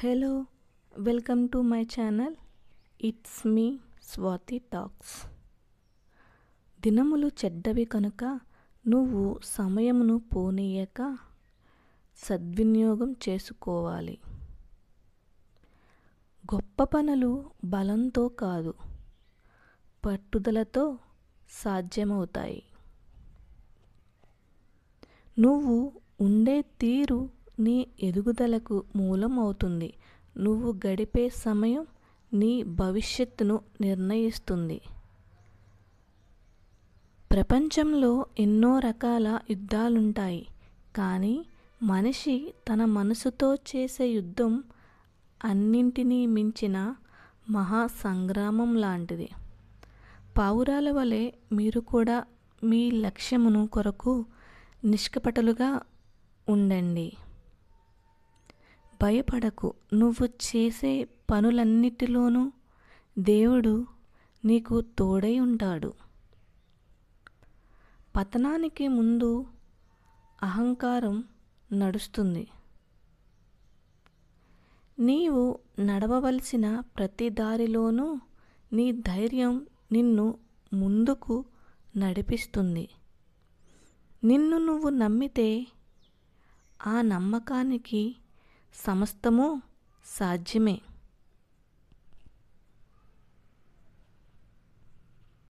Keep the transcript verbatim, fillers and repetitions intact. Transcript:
Hello welcome to my channel. It's me Swathi talks. దినములు చెడ్డవి కనుక నువ్వు సమయమును పోనీయక సద్వినియోగం చేసుకోవాలి. గొప్ప పనులు బలంతో కాదు, పట్టుదలతో సాధ్యమవుతాయి. నువ్వు ఉండే తీరు నీ ఎదుగుదలకు మూలం అవుతుంది. నువ్వు గడిపే సమయం నీ భవిష్యత్తును నిర్ణయిస్తుంది. ప్రపంచంలో ఎన్నో రకాల యుద్ధాలుంటాయి, కానీ మనిషి తన మనసుతో చేసే యుద్ధం అన్నింటినీ మించిన మహా సంగ్రామం లాంటిది. పావురాల వలె మీరు కూడా మీ లక్ష్యమును కొరకు నిష్కపటలుగా ఉండండి. భయపడకు. నువ్వు చేసే పనులన్నిటిలోనూ దేవుడు నీకు తోడై ఉంటాడు. పతనానికి ముందు అహంకారం నడుస్తుంది. నీవు నడవవలసిన ప్రతి దారిలోనూ నీ ధైర్యం నిన్ను ముందుకు నడిపిస్తుంది. నిన్ను నువ్వు నమ్మితే ఆ నమ్మకానికి సమస్తము సాధ్యమే.